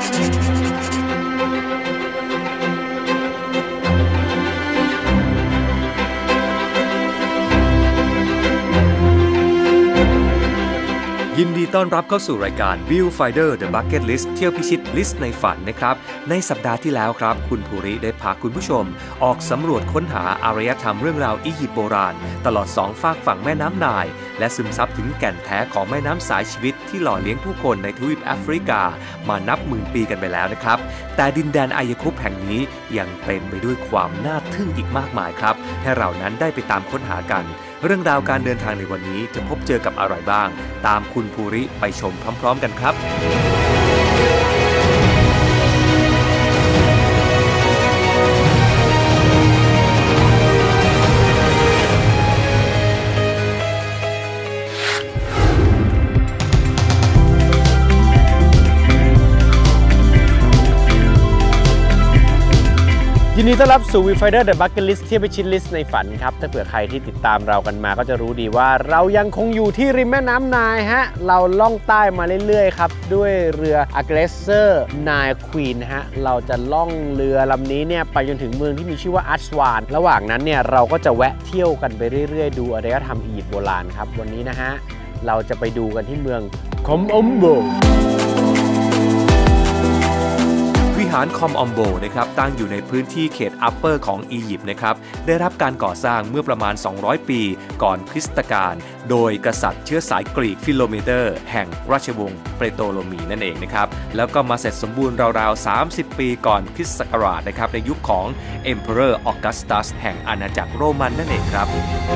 ยินดีต้อนรับเข้าสู่รายการ Viewfinder The Bucket List เที่ยวพิชิตลิสต์ในฝันนะครับในสัปดาห์ที่แล้วครับคุณภูริได้พาคุณผู้ชมออกสำรวจค้นหาอารยธรรมเรื่องราวอียิปต์โบราณตลอด2ฝากฝั่งแม่น้ำไนล์และซึมซับถึงแก่นแท้ของแม่น้ำสายชีวิตที่หล่อเลี้ยงผู้คนในทวีปแอฟริกามานับหมื่นปีกันไปแล้วนะครับแต่ดินแดนอายคุปแห่งนี้ยังเต็มไปด้วยความน่าทึ่งอีกมากมายครับให้เรานั้นได้ไปตามค้นหากันเรื่องราวการเดินทางในวันนี้จะพบเจอกับอะไรบ้างตามคุณภูริไปชมพร้อมๆกันครับยินดีต้อนรับสู่ Viewfinder The Bucket List เที่ยวพิชิตลิสต์ในฝันครับถ้าเผื่อใครที่ติดตามเรากันมาก็จะรู้ดีว่าเรายังคงอยู่ที่ริมแม่น้ำไนล์ฮะเราล่องใต้มาเรื่อยๆครับด้วยเรือ Aggressor Nile Queen ฮะเราจะล่องเรือลำนี้เนี่ยไปจนถึงเมืองที่มีชื่อว่าอัสวานระหว่างนั้นเนี่ยเราก็จะแวะเที่ยวกันไปเรื่อยๆดูอารยธรรมอียิปต์โบราณครับวันนี้นะฮะเราจะไปดูกันที่เมืองคอมอมโบวิหารคอมออมโบนะครับตั้งอยู่ในพื้นที่เขตอัปเปอร์ของอียิปต์นะครับได้รับการก่อสร้างเมื่อประมาณ200ปีก่อนคริสตกาลโดยกษัตริย์เชื้อสายกรีกฟิโลเมเตอร์แห่งราชวงศ์เปโตโลมีนั่นเองนะครับแล้วก็มาเสร็จสมบูรณ์ราวๆ30ปีก่อนคริสต์ศักราชนะครับในยุคของ Emperor Augustus แห่งอาณาจักรโรมันนั่นเองครับ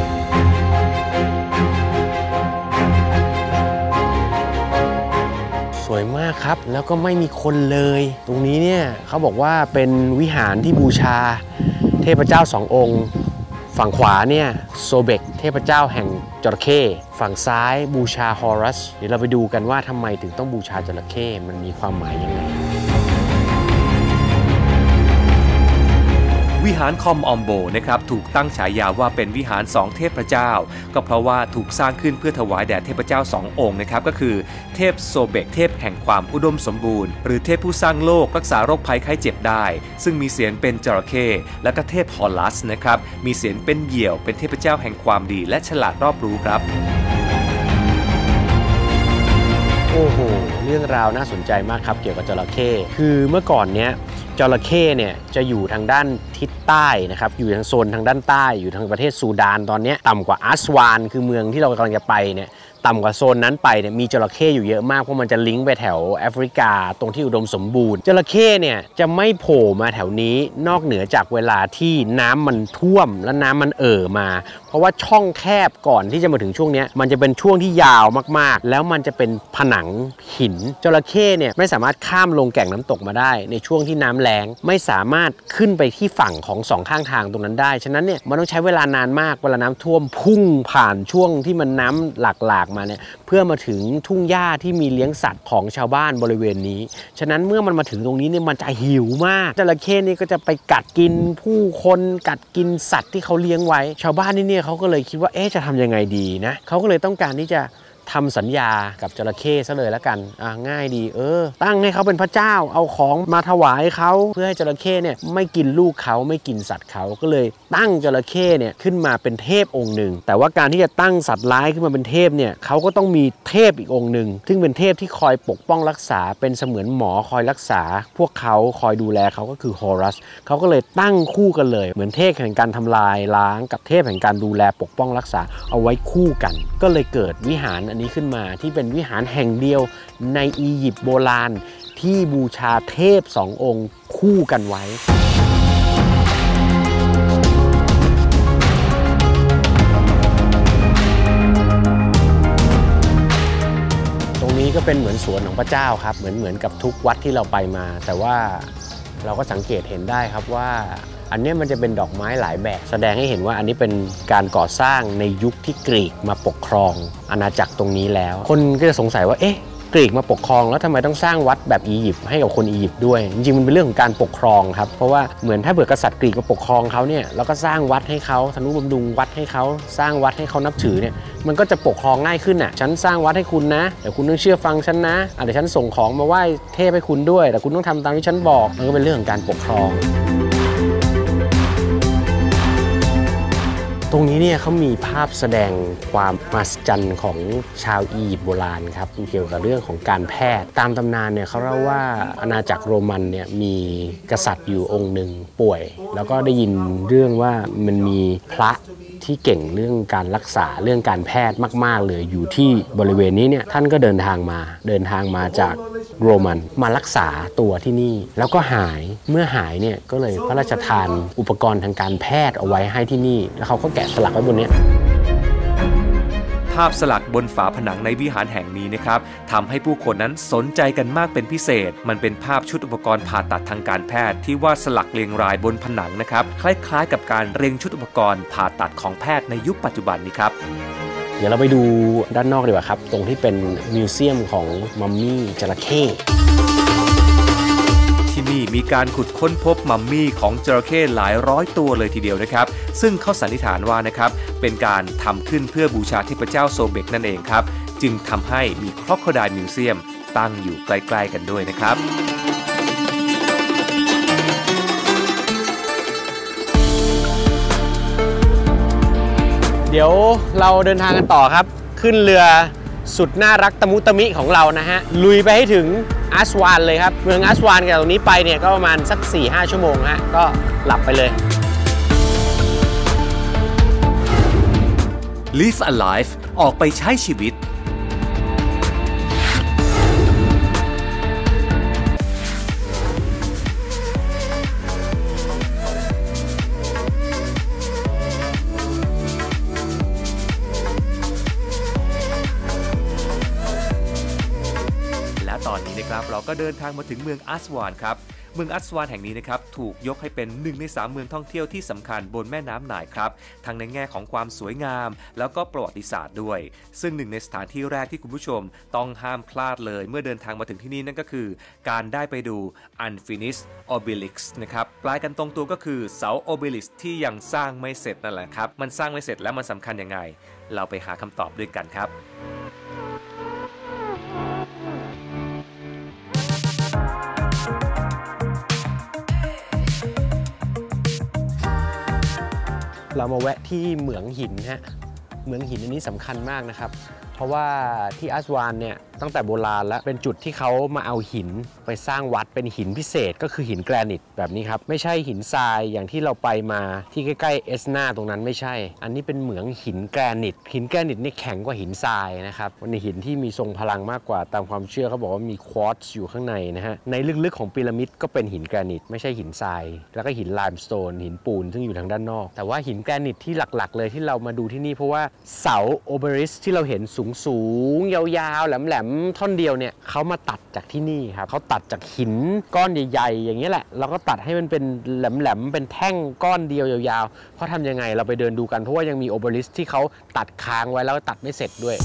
สวยมากครับแล้วก็ไม่มีคนเลยตรงนี้เนี่ยเขาบอกว่าเป็นวิหารที่บูชาเทพเจ้าสององค์ฝั่งขวาเนี่ยโซเบกเทพเจ้าแห่งจระเข้ฝั่งซ้ายบูชาฮอรัสเดี๋ยวเราไปดูกันว่าทำไมถึงต้องบูชาจระเข้มันมีความหมายยังไงวิหารคอมออมโบนะครับถูกตั้งฉายาว่าเป็นวิหาร2เทพเจ้าก็เพราะว่าถูกสร้างขึ้นเพื่อถวายแด่เทพเจ้า2องค์นะครับก็คือเทพโซเบกเทพแห่งความอุดมสมบูรณ์หรือเทพผู้สร้างโลกรักษาโรคภัยไข้เจ็บได้ซึ่งมีเสียงเป็นจระเข้และก็เทพฮอลัสนะครับมีเสียงเป็นเหยี่ยวเป็นเทพเจ้าแห่งความดีและฉลาดรอบรู้ครับโอ้โหเรื่องราวน่าสนใจมากครับเกี่ยวกับจระเข้คือเมื่อก่อนเนี้ยจระเข้เนี่ยจะอยู่ทางด้านทิศใต้นะครับอยู่ทางโซนทางด้านใต้อยู่ทางประเทศซูดานตอนนี้ต่ำกว่าอัสวานคือเมืองที่เรากำลังจะไปเนี่ยต่ำกว่าโซนนั้นไปเนี่ยมีจระเข้อยู่เยอะมากเพราะมันจะลิงก์ไปแถวแอฟริกาตรงที่อุดมสมบูรณ์จระเข้เนี่ยจะไม่โผล่มาแถวนี้นอกเหนือจากเวลาที่น้ำมันท่วมและน้ำมันมาเพราะว่าช่องแคบก่อนที่จะมาถึงช่วงนี้มันจะเป็นช่วงที่ยาวมากๆแล้วมันจะเป็นผนังหินจระเข้เนี่ยไม่สามารถข้ามลงแก่งน้ำตกมาได้ในช่วงที่น้ำแล้งไม่สามารถขึ้นไปที่ฝั่งของสองข้างทางตรงนั้นได้ฉะนั้นเนี่ยมันต้องใช้เวลานานมากเวลาน้ำท่วมพุ่งผ่านช่วงที่มันน้ำหลากมาเนี่ยเพื่อมาถึงทุ่งหญ้าที่มีเลี้ยงสัตว์ของชาวบ้านบริเวณนี้ฉะนั้นเมื่อมันมาถึงตรงนี้เนี่ยมันจะหิวมากจระเข้นี่ก็จะไปกัดกินผู้คนกัดกินสัตว์ที่เขาเลี้ยงไว้ชาวบ้านนี่เนี่ยเขาก็เลยคิดว่าจะทำยังไงดีนะเขาก็เลยต้องการที่จะทำสัญญากับจระเข้ซะเลยแล้วกันง่ายดีตั้งให้เขาเป็นพระเจ้าเอาของมาถวายเขาเพื่อให้จระเข้เนี่ยไม่กินลูกเขาไม่กินสัตว์เขาก็เลยตั้งจระเข้เนี่ยขึ้นมาเป็นเทพองค์หนึ่งแต่ว่าการที่จะตั้งสัตว์ร้ายขึ้นมาเป็นเทพเนี่ยเขาก็ต้องมีเทพอีกองค์หนึ่งซึ่งเป็นเทพที่คอยปกป้องรักษาเป็นเสมือนหมอคอยรักษาพวกเขาคอยดูแลเขาก็คือฮอรัสเขาก็เลยตั้งคู่กันเลยเหมือนเทพแห่งการทำลายล้างกับเทพแห่งการดูแลปกป้องรักษาเอาไว้คู่กันก็เลยเกิดวิหารนี้ขึ้นมาที่เป็นวิหารแห่งเดียวในอียิปต์โบราณที่บูชาเทพสององค์คู่กันไว้ตรงนี้ก็เป็นเหมือนสวนของพระเจ้าครับเหมือนกับทุกวัดที่เราไปมาแต่ว่าเราก็สังเกตเห็นได้ครับว่าอันนี้มันจะเป็นดอกไม้หลายแบบแสดงให้เห็นว่าอันนี้เป็นการก่อสร้างในยุคที่กรีกมาปกครองอาณาจักรตรงนี้แล้วคนก็จะสงสัยว่ากรีกมาปกครองแล้วทำไมต้องสร้างวัดแบบอียิปต์ให้กับคนอียิปต์ด้วยจริงๆมันเป็นเรื่องของการปกครองครับเพราะว่าเหมือนถ้าเผื่อกษัตริย์กรีกมาปกครองเขาเนี่ยแล้วก็สร้างวัดให้เขาทนุบำรุงวัดให้เขาสร้างวัดให้เขานับถือเนี่ยมันก็จะปกครองง่ายขึ้นอ่ะฉันสร้างวัดให้คุณนะแต่คุณต้องเชื่อฟังฉันนะเดี๋ยวฉันส่งของมาไหว้เทพให้คุณด้วยแต่คุณต้องทำตามที่ฉันบอกมันก็เป็นเรื่องของการปกครองตรงนี้เนี่ยเขามีภาพแสดงความมหัศจรรย์ของชาวอียิปต์โบราณครับเกี่ยวกับเรื่องของการแพทย์ตามตำนานเนี่ยเขาเล่าว่าอาณาจักรโรมันเนี่ยมีกษัตริย์อยู่องค์หนึ่งป่วยแล้วก็ได้ยินเรื่องว่ามันมีพระที่เก่งเรื่องการรักษาเรื่องการแพทย์มากๆเลยอยู่ที่บริเวณนี้เนี่ยท่านก็เดินทางมาจากโรมันมารักษาตัวที่นี่แล้วก็หายเมื่อหายเนี่ยก็เลยพระราชทานอุปกรณ์ทางการแพทย์เอาไว้ให้ที่นี่แล้วเขาก็แกะสลักไว้บนนี้ภาพสลักบนฝาผนังในวิหารแห่งนี้นะครับทำให้ผู้คนนั้นสนใจกันมากเป็นพิเศษมันเป็นภาพชุดอุปกรณ์ผ่าตัดทางการแพทย์ที่วาดสลักเรียงรายบนผนังนะครับคล้ายๆกับการเรียงชุดอุปกรณ์ผ่าตัดของแพทย์ในยุคปัจจุบันนี้ครับเดี๋ยวเราไปดูด้านนอกดีกว่าครับตรงที่เป็นมิวเซียมของมัมมี่จระเข้ที่นี่มีการขุดค้นพบมัมมี่ของจระเข้หลายร้อยตัวเลยทีเดียวนะครับซึ่งเขาสันนิษฐานว่านะครับเป็นการทำขึ้นเพื่อบูชาเทพเจ้าโซเบกนั่นเองครับจึงทำให้มีครอโคไดล์มิวเซียมตั้งอยู่ใกล้ๆกันด้วยนะครับเดี๋ยวเราเดินทางกันต่อครับขึ้นเรือสุดน่ารักตะมุตะมิของเรานะฮะลุยไปให้ถึงอัสวานเลยครับเมืองอัสวานจากตรงนี้ไปเนี่ยก็ประมาณสัก 4-5 ชั่วโมงฮะก็หลับไปเลย Live Alive ออกไปใช้ชีวิตตอนนี้นะครับเราก็เดินทางมาถึงเมืองอัสวานครับเมืองอัสวานแห่งนี้นะครับถูกยกให้เป็น1 ใน 3เมืองท่องเที่ยวที่สำคัญบนแม่น้ำไนล์ครับทั้งในแง่ของความสวยงามแล้วก็ประวัติศาสตร์ด้วยซึ่งหนึ่งในสถานที่แรกที่คุณผู้ชมต้องห้ามพลาดเลยเมื่อเดินทางมาถึงที่นี่นั่นก็คือการได้ไปดู Unfinished Obelisk นะครับแปลกันตรงตัวก็คือเสา Obelisk ที่ยังสร้างไม่เสร็จนั่นแหละครับมันสร้างไม่เสร็จแล้วมันสำคัญยังไงเราไปหาคำตอบด้วยกันครับเรามาแวะที่เหมืองหินฮะเหมืองหินอันนี้สำคัญมากนะครับเพราะว่าที่อัสวานเนี่ยตั้งแต่โบราณแล้วเป็นจุดที่เขามาเอาหินไปสร้างวัดเป็นหินพิเศษก็คือหินแกรนิตแบบนี้ครับไม่ใช่หินทรายอย่างที่เราไปมาที่ใกล้ๆเอสนาตรงนั้นไม่ใช่อันนี้เป็นเหมืองหินแกรนิตหินแกรนิตนี่แข็งกว่าหินทรายนะครับมันเป็นหินที่มีทรงพลังมากกว่าตามความเชื่อเขาบอกว่ามีควอตซ์อยู่ข้างในนะฮะในลึกๆของพีระมิดก็เป็นหินแกรนิตไม่ใช่หินทรายแล้วก็หินไลม์สโตนหินปูนซึ่งอยู่ทางด้านนอกแต่ว่าหินแกรนิตที่หลักๆเลยที่เรามาดูที่นี่เพราะว่าเสาโอเบริสที่เราเห็นสูงยาวๆแหลมๆท่อนเดียวเนี่ยเขามาตัดจากที่นี่ครับเขาตัดจากหินก้อนใหญ่ๆอย่างนี้แหละแล้วก็ตัดให้มันเป็นแหลมๆเป็นแท่งก้อนเดียวยาวๆเพราะทำยังไงเราไปเดินดูกันเพราะว่ายังมีโอเบริสที่เขาตัดค้างไว้แล้วตัดไม่เสร็จด้วย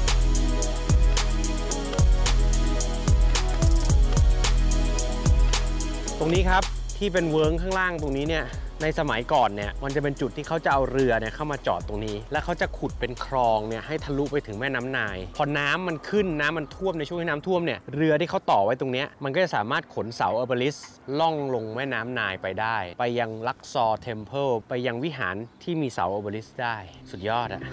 ตรงนี้ครับที่เป็นเวิร์กข้างล่างตรงนี้เนี่ยในสมัยก่อนเนี่ยมันจะเป็นจุดที่เขาจะเอาเรือเนี่ยเข้ามาจอดตรงนี้แล้วเขาจะขุดเป็นคลองเนี่ยให้ทะลุไปถึงแม่น้ำไนล์พอน้ำมันขึ้นน้ำมันท่วมในช่วงที่น้ำท่วมเนี่ยเรือที่เขาต่อไว้ตรงนี้มันก็จะสามารถขนเสาโอเบลิสล่องลงแม่น้ำไนล์ไปได้ไปยังลักซอร์เทมเพิลไปยังวิหารที่มีเสาโอเบลิสได้สุดยอดอะ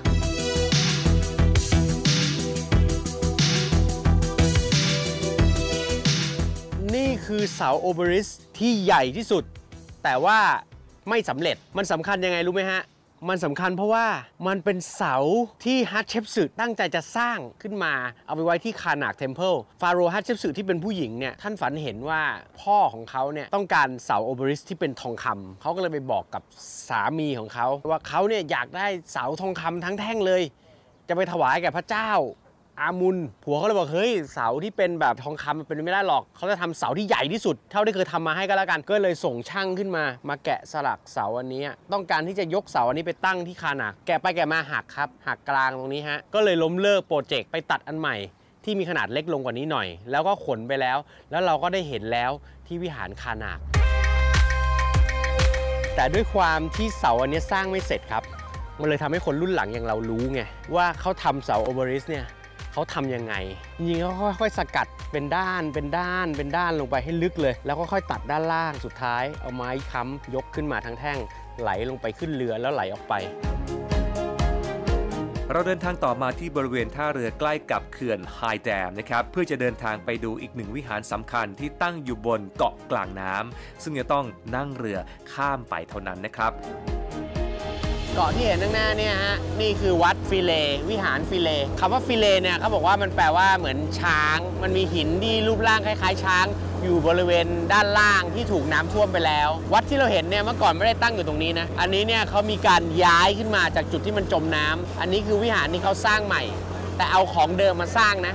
นี่คือเสาโอเบริสที่ใหญ่ที่สุดแต่ว่าไม่สำเร็จมันสำคัญยังไงรู้ไหมฮะมันสำคัญเพราะว่ามันเป็นเสาที่ฮัตเชปสึตั้งใจจะสร้างขึ้นมาเอาไปไว้ที่คานาคเทมเพิลฟาโรห์ฮัตเชปสึที่เป็นผู้หญิงเนี่ยท่านฝันเห็นว่าพ่อของเขาเนี่ยต้องการเสาโอเบริสที่เป็นทองคำเขาก็เลยไปบอกกับสามีของเขาว่าเขาเนี่ยอยากได้เสาทองคำทั้งแท่งเลยจะไปถวายแก่พระเจ้าอามุนผัวเขาเลยบอกเฮ้ยเสาที่เป็นแบบทองคำมันเป็นไม่ได้หรอกเขาจะทำเสาที่ใหญ่ที่สุดเท่าที่เคยทำมาให้ก็แล้วกันก็เลยส่งช่างขึ้นมาแกะสลักเสาอันนี้ต้องการที่จะยกเสาอันนี้ไปตั้งที่คานาแกะไปแกะมาหักครับหักกลางตรงนี้ฮะก็เลยล้มเลิกโปรเจกต์ไปตัดอันใหม่ที่มีขนาดเล็กลงกว่านี้หน่อยแล้วก็ขนไปแล้วเราก็ได้เห็นแล้วที่วิหารคานาคแต่ด้วยความที่เสาอันนี้สร้างไม่เสร็จครับมันเลยทำให้คนรุ่นหลังอย่างเรารู้ไงว่าเขาทำเสาโอเบริสเนี่ยเขาทำยังไงจริงๆเขาค่อยๆสกัดเป็นด้านลงไปให้ลึกเลยแล้วก็ค่อยตัดด้านล่างสุดท้ายเอาไม้ค้ำยกขึ้นมาทั้งแท่งไหลลงไปขึ้นเรือแล้วไหลออกไปเราเดินทางต่อมาที่บริเวณท่าเรือใกล้กับเขื่อนไฮแดมนะครับเพื่อจะเดินทางไปดูอีกหนึ่งวิหารสำคัญที่ตั้งอยู่บนเกาะกลางน้ำซึ่งจะต้องนั่งเรือข้ามไปเท่านั้นนะครับเกาะที่เห็นข้างหน้าเนี่ยฮะนี่คือวัดฟิเลวิหารฟิเลคำว่าฟิเลเนี่ยเขาบอกว่ามันแปลว่าเหมือนช้างมันมีหินที่รูปร่างคล้ายๆช้างอยู่บริเวณด้านล่างที่ถูกน้ำท่วมไปแล้ววัดที่เราเห็นเนี่ยเมื่อก่อนไม่ได้ตั้งอยู่ตรงนี้นะอันนี้เนี่ยเขามีการย้ายขึ้นมาจากจุดที่มันจมน้ำอันนี้คือวิหารที่เขาสร้างใหม่แต่เอาของเดิมมาสร้างนะ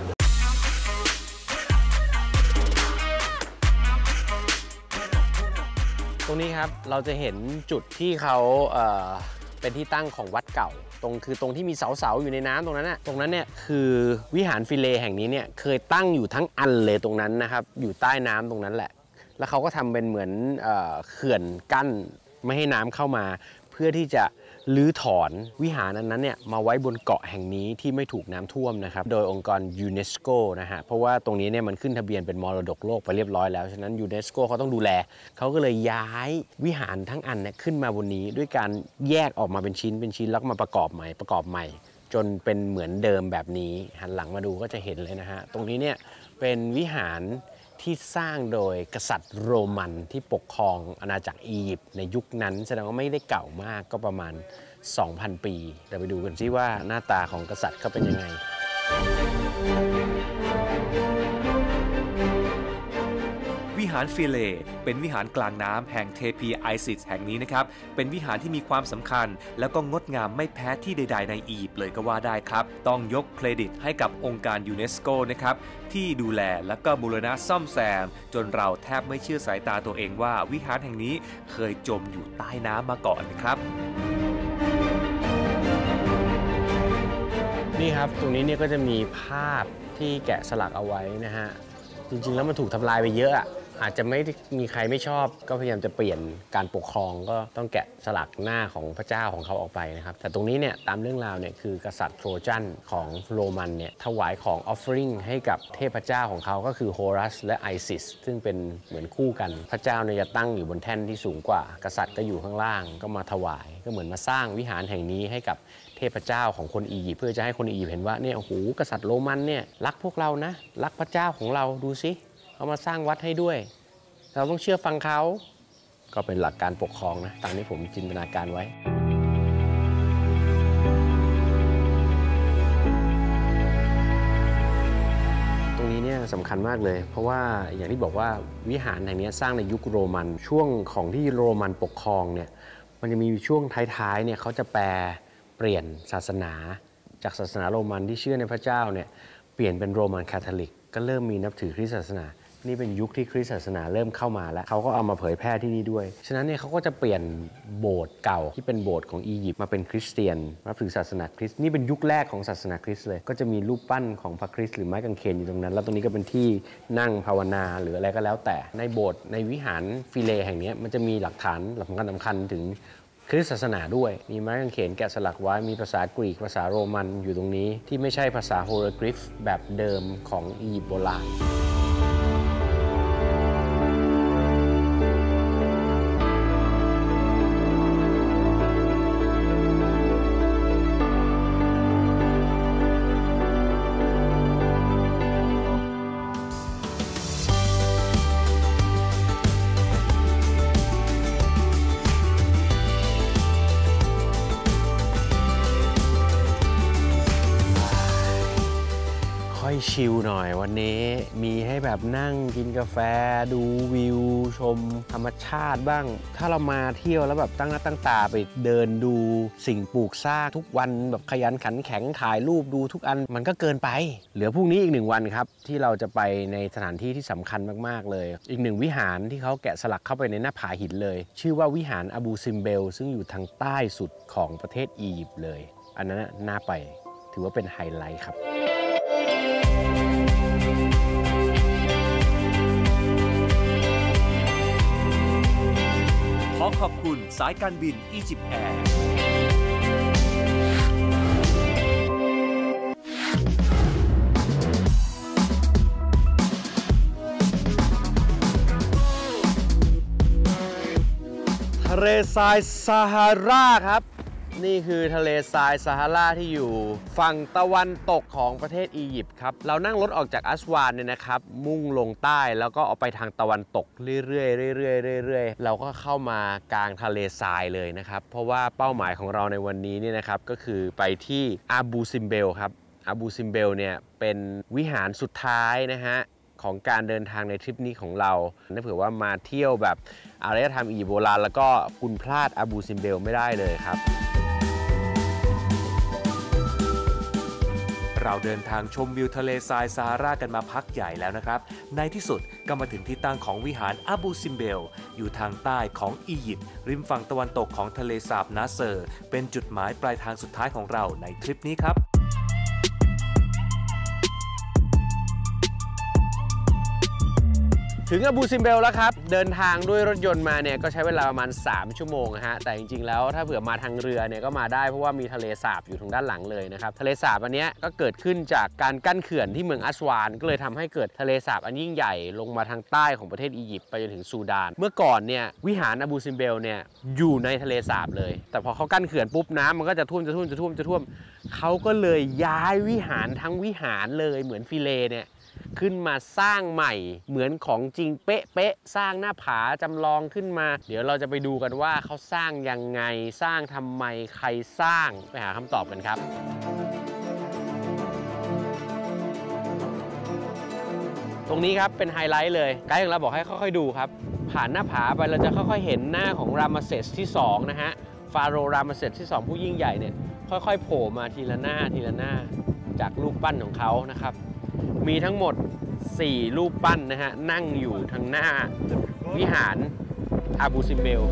ตรงนี้ครับเราจะเห็นจุดที่เขาเป็นที่ตั้งของวัดเก่าตรงที่มีเสาอยู่ในน้ำตรงนั้นเนี่ยคือวิหารฟิเลแห่งนี้เนี่ยเคยตั้งอยู่ทั้งอันเลยตรงนั้นนะครับอยู่ใต้น้ำตรงนั้นแหละแล้วเขาก็ทำเป็นเหมือนเขื่อนกั้นไม่ให้น้ำเข้ามาเพื่อที่จะลื้อถอนวิหารนั้นเนี่ยมาไว้บนเกาะแห่งนี้ที่ไม่ถูกน้ำท่วมนะครับโดยองค์กรยูเนสโกนะฮะเพราะว่าตรงนี้เนี่ยมันขึ้นทะเบียนเป็นมรดกโลกไปเรียบร้อยแล้วฉะนั้นยูเนสโกเขาต้องดูแลเขาก็เลยย้ายวิหารทั้งอันเนี่ยขึ้นมาบนนี้ด้วยการแยกออกมาเป็นชิ้นแล้วก็มาประกอบใหม่จนเป็นเหมือนเดิมแบบนี้หันหลังมาดูก็จะเห็นเลยนะฮะตรงนี้เนี่ยเป็นวิหารที่สร้างโดยกษัตริย์โรมันที่ปกครองอาณาจักรอียิปต์ในยุคนั้นแสดงว่าไม่ได้เก่ามากก็ประมาณ 2,000 ปีเดี๋ยวไปดูกันซิว่าหน้าตาของกษัตริย์เขาเป็นยังไงวิหารฟิเลเป็นวิหารกลางน้ำแห่งเทพีไอซิสแห่งนี้นะครับเป็นวิหารที่มีความสำคัญแล้วก็งดงามไม่แพ้ที่ใดๆในอียิปต์เลยก็ว่าได้ครับต้องยกเครดิตให้กับองค์การยูเนสโกนะครับที่ดูแลและก็บูรณะซ่อมแซมจนเราแทบไม่เชื่อสายตาตัวเองว่าวิหารแห่งนี้เคยจมอยู่ใต้น้ำมาก่อนนะครับนี่ครับตรงนี้เนี่ยก็จะมีภาพที่แกะสลักเอาไว้นะฮะจริงๆแล้วมันถูกทำลายไปเยอะอาจจะไม่มีใครไม่ชอบก็พยายามจะเปลี่ยนการปกครองก็ต้องแกะสลักหน้าของพระเจ้าของเขาออกไปนะครับแต่ตรงนี้เนี่ยตามเรื่องราวเนี่ยคือกษัตริย์โทรจันของโรมันเนี่ยถวายของออฟเฟอริงให้กับเทพเจ้าของเขาก็คือโฮรัสและไอซิสซึ่งเป็นเหมือนคู่กันพระเจ้าเนี่ยจะตั้งอยู่บนแท่นที่สูงกว่ากษัตริย์ก็อยู่ข้างล่างก็มาถวายก็เหมือนมาสร้างวิหารแห่งนี้ให้กับเทพเจ้าของคนอียิปต์เพื่อจะให้คนอียิปต์เห็นว่าเนี่ยโอ้โหกษัตริย์โรมันเนี่ยรักพวกเรานะรักพระเจ้าของเราดูสิเขามาสร้างวัดให้ด้วยเราต้องเชื่อฟังเขาก็เป็นหลักการปกครองนะตามที่ผมจินตนาการไว้ตรงนี้เนี่ยสำคัญมากเลยเพราะว่าอย่างที่บอกว่าวิหารแห่งนี้สร้างในยุคโรมันช่วงของที่โรมันปกครองเนี่ยมันจะมีช่วงท้ายๆเนี่ยเขาจะเปลี่ยนศาสนาจากศาสนาโรมันที่เชื่อในพระเจ้าเนี่ยเปลี่ยนเป็นโรมันคาทอลิกก็เริ่มมีนับถือคริสต์ศาสนานี่เป็นยุคที่คริสต์ศาสนาเริ่มเข้ามาแล้วเขาก็เอามาเผยแพร่ที่นี่ด้วยฉะนั้นเนี่ยเขาก็จะเปลี่ยนโบสถ์เก่าที่เป็นโบสถ์ของอียิปต์มาเป็นคริสเตียนนับถือศาสนาคริสต์นี่เป็นยุคแรกของศาสนาคริสต์เลยก็จะมีรูปปั้นของพระคริสต์หรือไม้กางเขนอยู่ตรงนั้นแล้วตรงนี้ก็เป็นที่นั่งภาวนาหรืออะไรก็แล้วแต่ในโบสถ์ในวิหารฟิเลแห่งนี้มันจะมีหลักฐานสำคัญถึงคริสต์ศาสนาด้วยมีไม้กางเขนแกะสลักไว้มีภาษากรีกภาษาโรมันอยู่ตรงนี้ที่ไม่ใช่ภาษาโฮโรกริฟแบบเดิมของอียิปต์โบราณชิลหน่อยวันนี้มีให้แบบนั่งกินกาแฟดูวิวชมธรรมชาติบ้างถ้าเรามาเที่ยวแล้วแบบตั้งหน้าตั้งตาไปเดินดูสิ่งปลูกสร้างทุกวันแบบขยันขันแข็งถ่ายรูปดูทุกอันมันก็เกินไปเหลือพรุ่งนี้อีก1 วันครับที่เราจะไปในสถานที่ที่สำคัญมากๆเลยอีก1 วิหารที่เขาแกะสลักเข้าไปในหน้าผาหินเลยชื่อว่าวิหารอบูซิมเบลซึ่งอยู่ทางใต้สุดของประเทศอียิปต์เลยอันนั้นน่าไปถือว่าเป็นไฮไลท์ครับขอบคุณสายการบินอียิปต์แอร์ทะเลทรายซาฮาราครับนี่คือทะเลทรายซาฮาราที่อยู่ฝั่งตะวันตกของประเทศอียิปต์ครับเรานั่งรถออกจากอัสวานเนี่ยนะครับมุ่งลงใต้แล้วก็ออกไปทางตะวันตกเรื่อยๆเราก็เข้ามากลางทะเลทรายเลยนะครับเพราะว่าเป้าหมายของเราในวันนี้เนี่ยนะครับก็คือไปที่อาบูซิมเบลครับอาบูซิมเบลเนี่ยเป็นวิหารสุดท้ายนะฮะของการเดินทางในทริปนี้ของเราถ้าเผื่อว่ามาเที่ยวแบบอารยธรรมอียิปต์โบราณแล้วก็คุณพลาดอาบูซิมเบลไม่ได้เลยครับเราเดินทางชมวิวทะเลทรายซาฮารากันมาพักใหญ่แล้วนะครับในที่สุดก็มาถึงที่ตั้งของวิหารอาบูซิมเบลอยู่ทางใต้ของอียิปต์ริมฝั่งตะวันตกของทะเลสาบนาเซอร์เป็นจุดหมายปลายทางสุดท้ายของเราในทริปนี้ครับถึงอาบูซิมเบลแล้วครับเดินทางด้วยรถยนต์มาเนี่ยก็ใช้เวลาประมาณ3ชั่วโมงนะฮะแต่จริงๆแล้วถ้าเผื่อมาทางเรือเนี่ยก็มาได้เพราะว่ามีทะเลสาบอยู่ทางด้านหลังเลยนะครับทะเลสาบอันนี้ก็เกิดขึ้นจากการกั้นเขื่อนที่เมืองอัสวานก็เลยทำให้เกิดทะเลสาบอันยิ่งใหญ่ลงมาทางใต้ของประเทศอียิปต์ไปจนถึงซูดานเมื่อก่อนเนี่ยวิหารอาบูซิมเบลเนี่ยอยู่ในทะเลสาบเลยแต่พอเขากั้นเขื่อนปุ๊บน้ำมันก็จะท่วมเขาก็เลยย้ายวิหารทั้งวิหารเลยเหมือนฟิเลเนี่ยขึ้นมาสร้างใหม่เหมือนของจริงเป๊ะสร้างหน้าผาจำลองขึ้นมาเดี๋ยวเราจะไปดูกันว่าเขาสร้างยังไงสร้างทำไมใครสร้างไปหาคำตอบกันครับตรงนี้ครับเป็นไฮไลท์เลยไกด์ของเราบอกให้ค่อยๆดูครับผ่านหน้าผาไปเราจะค่อยๆเห็นหน้าของรามเซสที่2นะฮะฟาโรห์รามเซสที่2ผู้ยิ่งใหญ่เนี่ยค่อยๆโผล่มาทีละหน้าจากรูปปั้นของเขานะครับมีทั้งหมด4รูปปั้นนะฮะนั่งอยู่ทางหน้าวิหารอาบูซิมเบล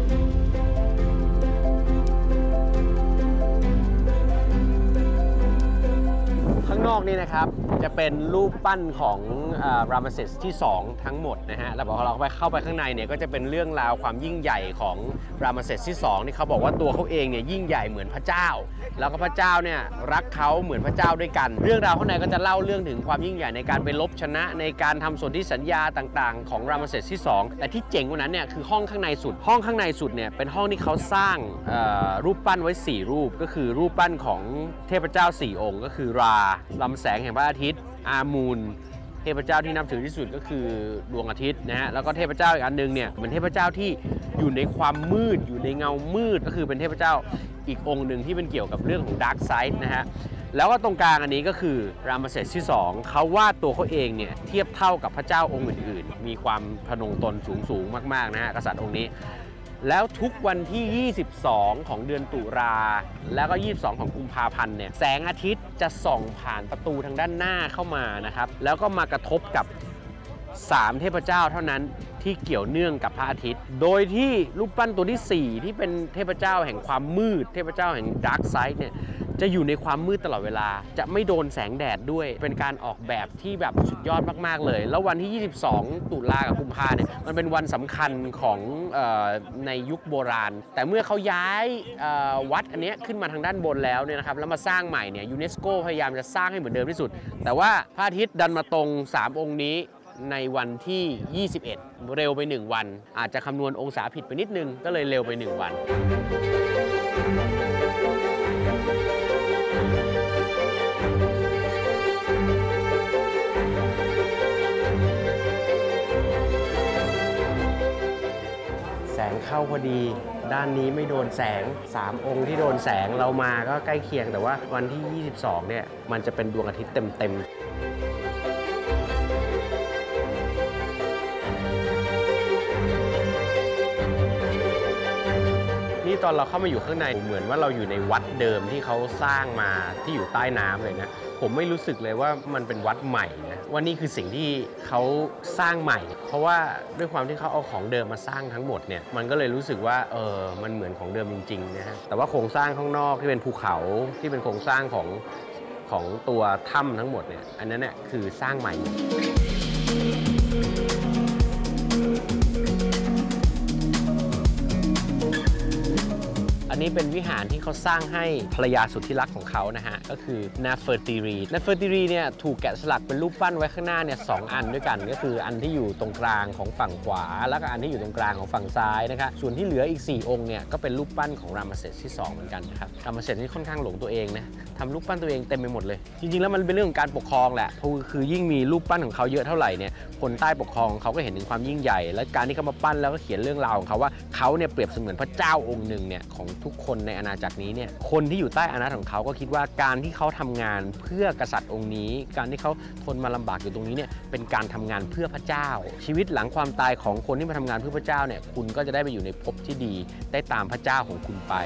ข้างนอกนี่นะครับจะเป็นรูปปั้นของรามเซสที่2ทั้งหมดนะฮะแล้วพอเราเข้าไปข้างในเนี่ยก็จะเป็นเรื่องราวความยิ่งใหญ่ของรามเซสที่2ที่เขาบอกว่าตัวเขาเองเนี่ยยิ่งใหญ่เหมือนพระเจ้าแล้วก็พระเจ้าเนี่ยรักเขาเหมือนพระเจ้าด้วยกันเรื่องราวข้างในก็จะเล่าเรื่องถึงความยิ่งใหญ่ในการไปลบชนะในการทำสนธิสัญญาต่างๆของรามเซสที่2แต่ที่เจ๋งกว่านั้นเนี่ยคือห้องข้างในสุดเนี่ยเป็นห้องที่เขาสร้างรูปปั้นไว้4รูปก็คือรูปปั้นของเทพเจ้า4องค์ก็คือราลำแสงแห่งพระอาทิตย์อามูนเทพเจ้าที่นับถือที่สุดก็คือดวงอาทิตย์นะฮะแล้วก็เทพเจ้าอีกอันนึงเนี่ยเป็นเทพเจ้าที่อยู่ในความมืดอยู่ในเงามืดก็คือเป็นเทพเจ้าอีกองค์หนึ่งที่เป็นเกี่ยวกับเรื่องของดาร์กไซด์นะฮะแล้วก็ตรงกลางอันนี้ก็คือรามเซสที่2เขาวาดตัวเขาเองเนี่ยเทียบเท่ากับพระเจ้าองค์อื่นๆมีความพนงตนสูงมากๆนะฮะกษัตริย์องค์นี้แล้วทุกวันที่22ของเดือนตุลาแล้วก็22ของกุมภาพันธ์เนี่ยแสงอาทิตย์จะส่องผ่านประตูทางด้านหน้าเข้ามานะครับแล้วก็มากระทบกับ3เทพเจ้าเท่านั้นที่เกี่ยวเนื่องกับพระอาทิตย์โดยที่รูปปั้นตัวที่4ที่เป็นเทพเจ้าแห่งความมืดเทพเจ้าแห่งดาร์กไซด์เนี่ยจะอยู่ในความมืดตลอดเวลาจะไม่โดนแสงแดดด้วยเป็นการออกแบบที่แบบสุดยอดมากๆเลยแล้ววันที่22ตุลากับกุมภาเนี่ยมันเป็นวันสำคัญของในยุคโบราณแต่เมื่อเขาย้ายวัดอันนี้ขึ้นมาทางด้านบนแล้วเนี่ยนะครับแล้วมาสร้างใหม่เนี่ยยูเนสโกพยายามจะสร้างให้เหมือนเดิมที่สุดแต่ว่าพระอาทิตย์ดันมาตรง3องค์นี้ในวันที่21เร็วไป1วันอาจจะคำนวณองศาผิดไปนิดนึงก็เลยเร็วไป1วันแสงเข้าพอดีด้านนี้ไม่โดนแสง3องค์ที่โดนแสงเรามาก็ใกล้เคียงแต่ว่าวันที่22เนี่ยมันจะเป็นดวงอาทิตย์เต็มนี่ตอนเราเข้ามาอยู่ข้างในเหมือนว่าเราอยู่ในวัดเดิมที่เขาสร้างมาที่อยู่ใต้น้ำเลยนะผมไม่รู้สึกเลยว่ามันเป็นวัดใหม่นะว่านี่คือสิ่งที่เขาสร้างใหม่เพราะว่าด้วยความที่เขาเอาของเดิมมาสร้างทั้งหมดเนี่ยมันก็เลยรู้สึกว่ามันเหมือนของเดิมจริงๆนะฮะแต่ว่าโครงสร้างข้างนอกที่เป็นภูเขาที่เป็นโครงสร้างของตัวถ้ำทั้งหมดเนี่ยอันนั้นเนี่ยคือสร้างใหม่นี้เป็นวิหารที่เขาสร้างให้ภรรยาสุดที่รักของเขานะฮะก็คือนาเฟอร์ติรีเนี่ยถูกแกะสลักเป็นรูปปั้นไว้ข้างหน้าเนี่ย2 อันด้วยกันก็คืออันที่อยู่ตรงกลางของฝั่งขวาแล้วก็อันที่อยู่ตรงกลางของฝั่งซ้ายนะครับส่วนที่เหลืออีก4 องค์เนี่ยก็เป็นรูปปั้นของรามเสสที่2เหมือนกันนะครับรามเสสนี่ค่อนข้างหลงตัวเองนะทำรูปปั้นตัวเองเต็มไปหมดเลยจริงๆแล้วมันเป็นเรื่องของการปกครองแหละคือยิ่งมีรูปปั้นของเขาเยอะเท่าไหร่เนี่ยคนใต้ปกครองเขาก็เห็นถึงความยิ่งใหญ่และการที่เขามาปั้นแล้วก็เขียนเรื่องราวของเขาว่าเขาเนี่ยเปรียบเสมือนพระเจ้าองค์หนึ่งเนี่ยของทุกคนในอาณาจักรนี้เนี่ยคนที่อยู่ใต้อานัตของเขาก็คิดว่าการที่เขาทำงานเพื่อกษัตริย์องค์นี้การที่เขาทนมาลำบากอยู่ตรงนี้เนี่ยเป็นการทำงานเพื่อพระเจ้าชีวิตหลังความตายของคนที่มาทำงานเพื่อพระเจ้าเนี่ยคุณก็จะได้ไปอยู่ในภพที่ดีได้ตามพระเจ้าของคุณไป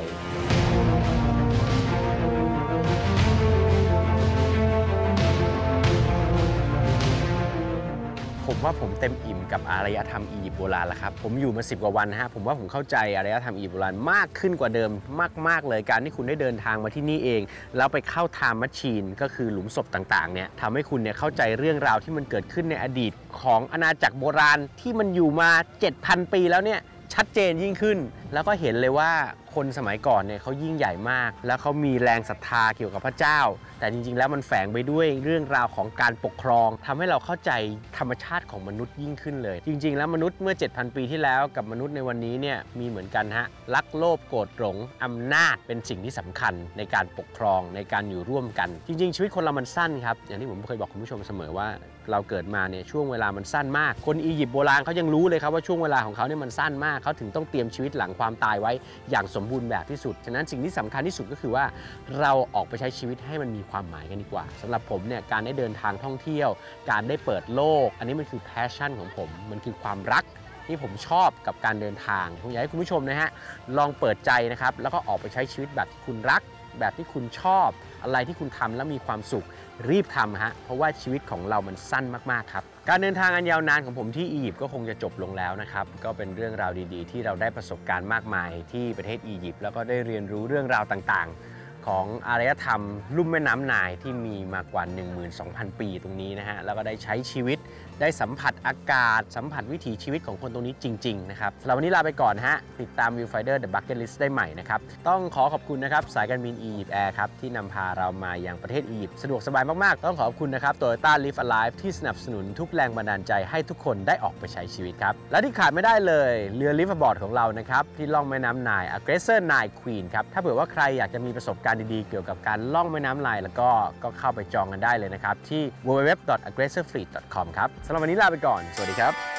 ผมว่าผมเต็มอิ่มกับอารยธรรมอียิปต์โบราณแล้วครับผมอยู่มา10 กว่าวันนะฮะผมว่าผมเข้าใจอารยธรรมอียิปต์โบราณมากขึ้นกว่าเดิมมากๆเลยการที่คุณได้เดินทางมาที่นี่เองแล้วไปเข้าไทม์แมชชีนก็คือหลุมศพต่างๆเนี่ยทำให้คุณเนี่ยเข้าใจเรื่องราวที่มันเกิดขึ้นในอดีตของอาณาจักรโบราณที่มันอยู่มา 7,000 ปีแล้วเนี่ยชัดเจนยิ่งขึ้นแล้วก็เห็นเลยว่าคนสมัยก่อนเนี่ยเขายิ่งใหญ่มากแล้วเขามีแรงศรัทธาเกี่ยวกับพระเจ้าแต่จริงๆแล้วมันแฝงไปด้วยเรื่องราวของการปกครองทำให้เราเข้าใจธรรมชาติของมนุษย์ยิ่งขึ้นเลยจริงๆแล้วมนุษย์เมื่อ 7,000 ปีที่แล้วกับมนุษย์ในวันนี้เนี่ยมีเหมือนกันฮะรักโลภโกรธหลงอำนาจเป็นสิ่งที่สำคัญในการปกครองในการอยู่ร่วมกันจริงๆชีวิตคนเรามันสั้นครับอย่างที่ผมเคยบอกคุณผู้ชมเสมอว่าเราเกิดมาเนี่ยช่วงเวลามันสั้นมากคนอียิปต์โบราณเขายังรู้เลยครับว่าช่วงเวลาของเขาเนี่ยมันสั้นมากเขาถึงต้องเตรียมชีวิตหลังความตายไว้อย่างสมบูรณ์แบบที่สุดฉะนั้นสิ่งที่สำคัญที่สุดก็คือว่าเราออกไปใช้ชีวิตให้มันมีความหมายกันดีกว่าสำหรับผมเนี่ยการได้เดินทางท่องเที่ยวการได้เปิดโลกอันนี้มันคือแพชชั่นของผมมันคือความรักที่ผมชอบกับการเดินทางผมอยากให้คุณผู้ชมนะฮะลองเปิดใจนะครับแล้วก็ออกไปใช้ชีวิตแบบที่คุณรักแบบที่คุณชอบอะไรที่คุณทำแล้วมีความสุขรีบทำฮะเพราะว่าชีวิตของเรามันสั้นมากๆครับการเดินทางอันยาวนานของผมที่อียิปต์ก็คงจะจบลงแล้วนะครับก็เป็นเรื่องราวดีๆที่เราได้ประสบการณ์มากมายที่ประเทศอียิปต์แล้วก็ได้เรียนรู้เรื่องราวต่างๆของอารยธรรมลุ่มแม่น้ำไนล์ที่มีมากว่า 12,000 ปีตรงนี้นะฮะแล้วก็ได้ใช้ชีวิตได้สัมผัสอากาศสัมผัสวิถีชีวิตของคนตรงนี้จริงๆนะครับสำหรับวันนี้ลาไปก่อนฮะติดตาม Viewfinder The Bucket List ได้ใหม่นะครับต้องขอขอบคุณนะครับสายการบินอียิปต์แอร์ครับที่นำพาเรามายังประเทศอียิปต์สะดวกสบายมากๆต้องขอบคุณนะครับ Toyota Live Alive ที่สนับสนุนทุกแรงบันดาลใจให้ทุกคนได้ออกไปใช้ชีวิตครับและที่ขาดไม่ได้เลยเรือ Liveaboard ของเรานะครับที่ล่องแม่น้ำไนล์ Aggressor Nile Queen ครับถ้าเผื่อว่าใครอยากจะมีประสบการณ์ดีๆเกี่ยวกับการล่องแม่น้ำไนล์แล้วก็เข้าไปจองกันได้เลยนะครับที่ www.aggressorfleet.com ครับสำหรับวันนี้ลาไปก่อนสวัสดีครับ